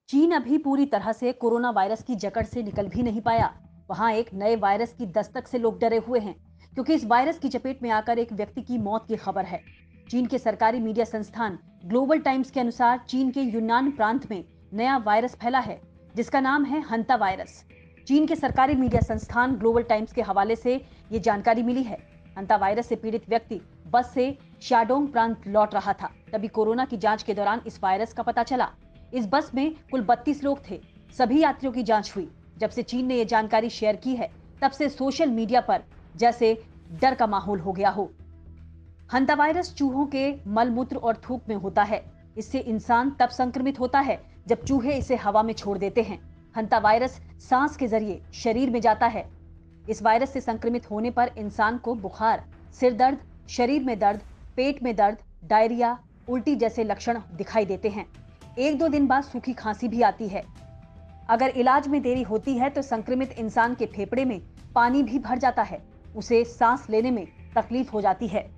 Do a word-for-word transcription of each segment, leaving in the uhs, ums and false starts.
चीन अभी पूरी तरह से कोरोना वायरस की जकड़ से निकल भी नहीं पाया। वहां एक नए वायरस की दस्तक से लोग डरे हुए हैं, क्योंकि इस वायरस की चपेट में आकर एक व्यक्ति की मौत की खबर है। चीन के सरकारी मीडिया संस्थान ग्लोबल टाइम्स के अनुसार चीन के यूनान प्रांत में नया वायरस फैला है, जिसका नाम है हंता वायरस। चीन के सरकारी मीडिया संस्थान ग्लोबल टाइम्स के हवाले से ये जानकारी मिली है। हंता वायरस से पीड़ित व्यक्ति बस से शाडोंग प्रांत लौट रहा था, तभी कोरोना की जांच के दौरान इस वायरस का पता चला। इस बस में कुल बत्तीस लोग थे। सभी यात्रियों की जांच हुई। जब से चीन ने यह जानकारी शेयर की है, तब से सोशल मीडिया पर जैसे डर का माहौल हो गया हो। हंता वायरस चूहों के मलमूत्र और थूक में होता है। इससे इंसान तब संक्रमित होता है जब चूहे इसे हवा में छोड़ देते हैं। हंता वायरस सांस के जरिए शरीर में जाता है। इस वायरस से संक्रमित होने पर इंसान को बुखार, सिर दर्द, शरीर में दर्द, पेट में दर्द, डायरिया, उल्टी जैसे लक्षण दिखाई देते हैं। एक दो दिन बाद सूखी खांसी भी आती है। अगर इलाज में देरी होती है तो संक्रमित इंसान के फेफड़े में पानी भी भर जाता है। उसे सांस लेने में तकलीफ हो जाती है।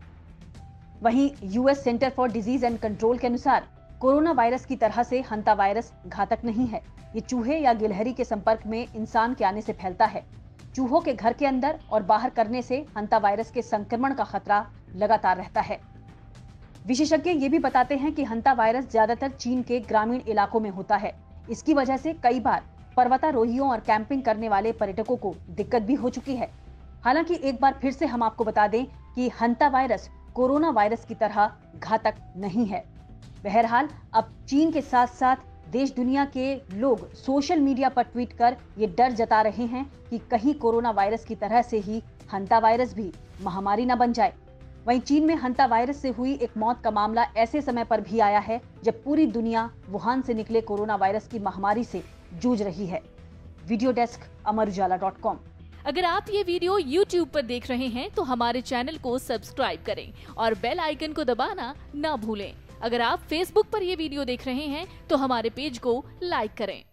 वहीं US centre for disease and control के अनुसार कोरोना वायरस की तरह से हंता वायरस घातक नहीं है। ये चूहे या गिलहरी के संपर्क में इंसान के आने से फैलता है। चूहों के घर के अंदर और बाहर करने से हंता वायरस के संक्रमण का खतरा लगातार रहता है। विशेषज्ञ ये भी बताते हैं कि हंता वायरस ज्यादातर चीन के ग्रामीण इलाकों में होता है। इसकी वजह से कई बार पर्वतारोहियों और कैंपिंग करने वाले पर्यटकों को दिक्कत भी हो चुकी है। हालांकि एक बार फिर से हम आपको बता दें कि हंता वायरस कोरोना वायरस की तरह घातक नहीं है। बहरहाल अब चीन के साथ साथ देश दुनिया के लोग सोशल मीडिया पर ट्वीट कर ये डर जता रहे हैं कि कहीं कोरोना वायरस की तरह से ही हंता वायरस भी महामारी न बन जाए। वहीं चीन में हंता वायरस से हुई एक मौत का मामला ऐसे समय पर भी आया है जब पूरी दुनिया वुहान से निकले कोरोना वायरस की महामारी से जूझ रही है। Video desk Amar Ujala dot com. अगर आप ये वीडियो यूट्यूब पर देख रहे हैं तो हमारे चैनल को सब्सक्राइब करें और बेल आइकन को दबाना ना भूलें। अगर आप फेसबुक पर ये वीडियो देख रहे हैं तो हमारे पेज को लाइक करें।